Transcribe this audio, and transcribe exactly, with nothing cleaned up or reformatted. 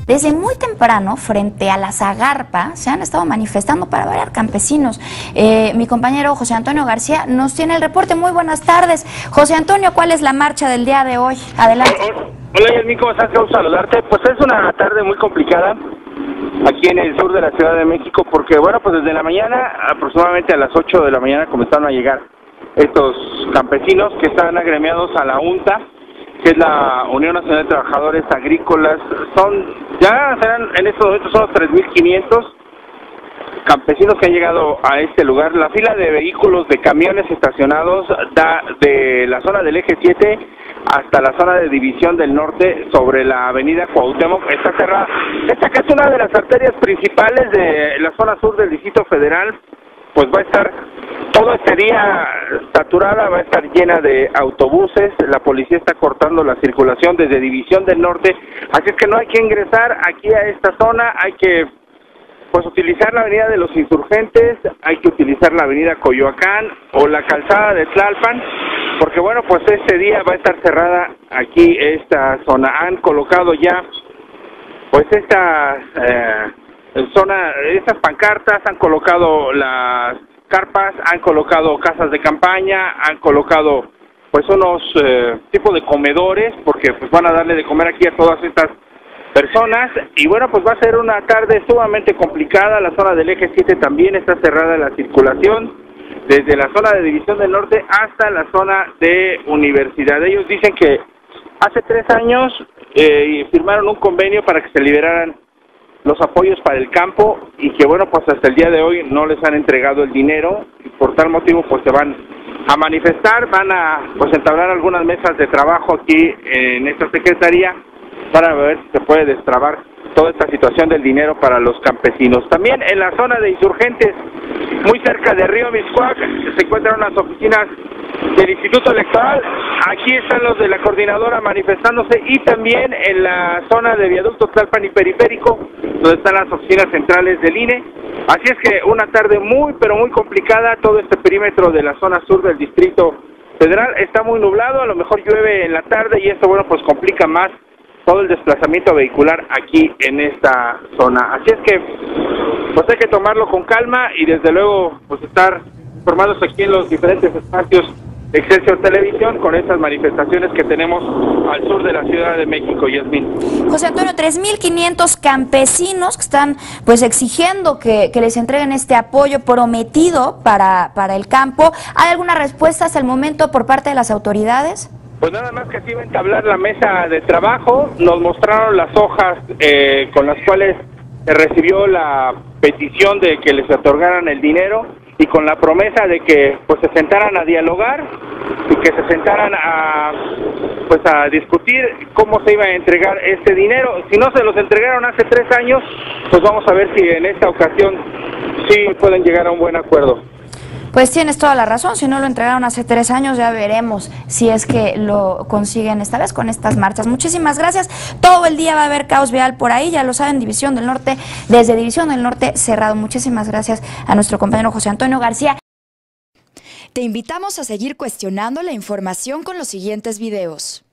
Desde muy temprano, frente a la Zagarpa, se han estado manifestando para variar campesinos. Eh, mi compañero José Antonio García nos tiene el reporte. Muy buenas tardes. José Antonio, ¿cuál es la marcha del día de hoy? Adelante. Hola, Yasmin, ¿cómo estás? Quiero saludarte. Pues es una tarde muy complicada aquí en el sur de la Ciudad de México, porque bueno, pues desde la mañana, aproximadamente a las ocho de la mañana, comenzaron a llegar estos campesinos que están agremiados a la UNTA, que es la Unión Nacional de Trabajadores Agrícolas. Son, ya serán en estos momentos son tres mil quinientos campesinos que han llegado a este lugar. La fila de vehículos, de camiones estacionados da de la zona del eje siete hasta la zona de División del Norte sobre la avenida Cuauhtémoc está cerrada. Esta que es una de las arterias principales de la zona sur del Distrito Federal, pues va a estar todo este día saturada, va a estar llena de autobuses. La policía está cortando la circulación desde División del Norte, así es que no hay que ingresar aquí a esta zona, hay que pues utilizar la avenida de los Insurgentes, hay que utilizar la avenida Coyoacán o la calzada de Tlalpan, porque bueno, pues este día va a estar cerrada aquí esta zona. Han colocado ya pues esta eh, zona, estas pancartas, han colocado las carpas, han colocado casas de campaña, han colocado pues unos eh, tipos de comedores, porque pues van a darle de comer aquí a todas estas personas. Y bueno, pues va a ser una tarde sumamente complicada. La zona del eje siete también está cerrada la circulación, desde la zona de División del Norte hasta la zona de Universidad. Ellos dicen que hace tres años eh, firmaron un convenio para que se liberaran los apoyos para el campo, y que bueno, pues hasta el día de hoy no les han entregado el dinero, y por tal motivo pues se van a manifestar, van a pues entablar algunas mesas de trabajo aquí en esta secretaría para ver si se puede destrabar toda esta situación del dinero para los campesinos. También en la zona de Insurgentes, muy cerca de Río Miscuac, se encuentran unas oficinas del Instituto Electoral. Aquí están los de la coordinadora manifestándose, y también en la zona de Viaducto Tlalpan y Periférico, donde están las oficinas centrales del I N E. Así es que una tarde muy, pero muy complicada. Todo este perímetro de la zona sur del Distrito Federal está muy nublado, a lo mejor llueve en la tarde, y esto, bueno, pues complica más todo el desplazamiento vehicular aquí en esta zona. Así es que pues hay que tomarlo con calma, y desde luego pues estar formándose aquí en los diferentes espacios de Excelsior Televisión con estas manifestaciones que tenemos al sur de la Ciudad de México. Yasmin. José Antonio, tres mil quinientos campesinos que están pues exigiendo que, que les entreguen este apoyo prometido para, para el campo. ¿Hay alguna respuesta hasta el momento por parte de las autoridades? Pues nada más que se iba a entablar la mesa de trabajo. Nos mostraron las hojas eh, con las cuales se recibió la petición de que les otorgaran el dinero, y con la promesa de que pues se sentaran a dialogar y que se sentaran a pues a discutir cómo se iba a entregar este dinero. Si no se los entregaron hace tres años, pues vamos a ver si en esta ocasión sí pueden llegar a un buen acuerdo. Pues tienes toda la razón, si no lo entregaron hace tres años, ya veremos si es que lo consiguen esta vez con estas marchas. Muchísimas gracias. Todo el día va a haber caos vial por ahí, ya lo saben, División del Norte, desde División del Norte cerrado. Muchísimas gracias a nuestro compañero José Antonio García. Te invitamos a seguir cuestionando la información con los siguientes videos.